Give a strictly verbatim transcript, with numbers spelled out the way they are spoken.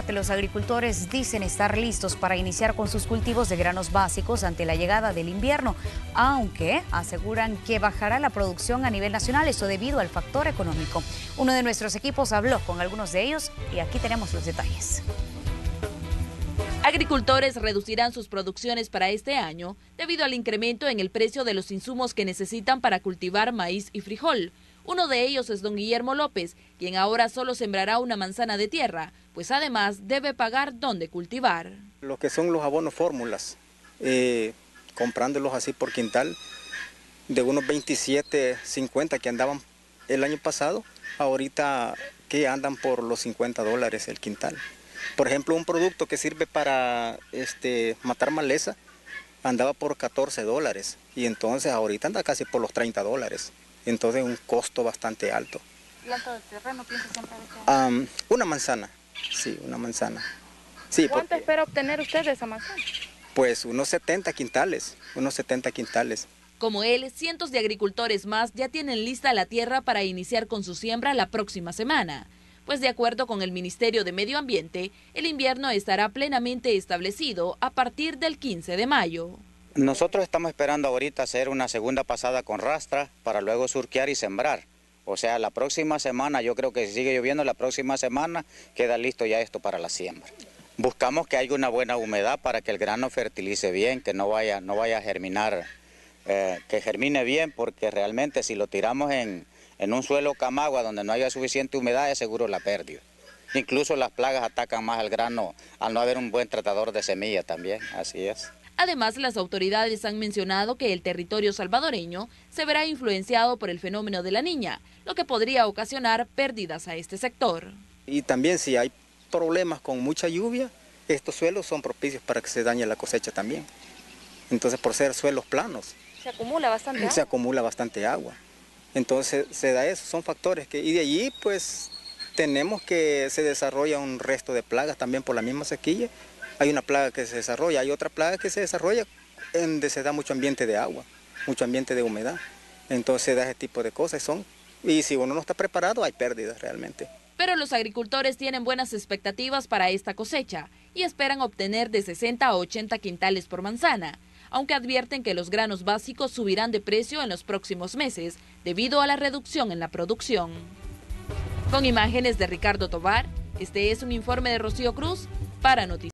parte, los agricultores dicen estar listos para iniciar con sus cultivos de granos básicos ante la llegada del invierno, aunque aseguran que bajará la producción a nivel nacional, esto debido al factor económico. Uno de nuestros equipos habló con algunos de ellos y aquí tenemos los detalles. Agricultores reducirán sus producciones para este año debido al incremento en el precio de los insumos que necesitan para cultivar maíz y frijol. Uno de ellos es don Guillermo López, quien ahora solo sembrará una manzana de tierra, pues además debe pagar dónde cultivar. Lo que son los abonos fórmulas, eh, comprándolos así por quintal, de unos veintisiete, cincuenta que andaban el año pasado, ahorita que andan por los cincuenta dólares el quintal. Por ejemplo, un producto que sirve para este, matar maleza andaba por catorce dólares y entonces ahorita anda casi por los treinta dólares. Entonces un costo bastante alto. ¿Cuánto de terreno piensa siempre de um, Una manzana, sí, una manzana. Sí, ¿Cuánto porque, espera obtener usted de esa manzana? Pues unos setenta quintales, unos setenta quintales. Como él, cientos de agricultores más ya tienen lista la tierra para iniciar con su siembra la próxima semana. Pues de acuerdo con el Ministerio de Medio Ambiente, el invierno estará plenamente establecido a partir del quince de mayo. Nosotros estamos esperando ahorita hacer una segunda pasada con rastra para luego surquear y sembrar. O sea, la próxima semana, yo creo que si sigue lloviendo, la próxima semana queda listo ya esto para la siembra. Buscamos que haya una buena humedad para que el grano fertilice bien, que no vaya, no vaya a germinar, eh, que germine bien, porque realmente si lo tiramos en, en un suelo camagua donde no haya suficiente humedad, es seguro la pérdida. Incluso las plagas atacan más al grano al no haber un buen tratador de semilla también, así es. Además, las autoridades han mencionado que el territorio salvadoreño se verá influenciado por el fenómeno de la Niña, lo que podría ocasionar pérdidas a este sector. Y también si hay problemas con mucha lluvia, estos suelos son propicios para que se dañe la cosecha también. Entonces, por ser suelos planos, se acumula bastante agua. Se acumula bastante agua. Entonces, se da eso, son factores que... Y de allí, pues, tenemos que se desarrolla un resto de plagas también por la misma sequía. Hay una plaga que se desarrolla, hay otra plaga que se desarrolla en donde se da mucho ambiente de agua, mucho ambiente de humedad. Entonces se da ese tipo de cosas son, y si uno no está preparado hay pérdidas realmente. Pero los agricultores tienen buenas expectativas para esta cosecha y esperan obtener de sesenta a ochenta quintales por manzana, aunque advierten que los granos básicos subirán de precio en los próximos meses debido a la reducción en la producción. Con imágenes de Ricardo Tovar, este es un informe de Rocío Cruz para Noticias.